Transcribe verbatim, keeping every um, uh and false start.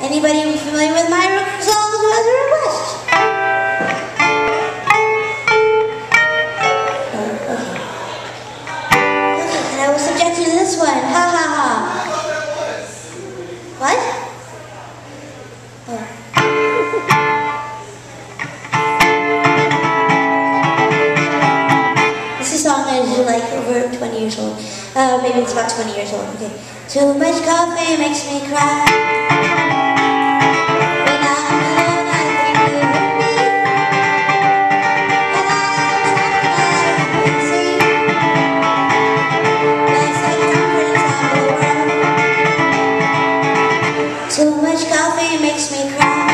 Anybody familiar with my songs who has a request? Oh, okay. Okay, and I was subjected to this one. Ha ha ha. What? Oh. This is a song that is like over twenty years old. Uh, maybe it's about twenty years old. Okay. Too much coffee makes me cry. When I'm alone, I think you hurt me. And I'm crazy. Life's like thumbprints on the world. Too much coffee makes me cry.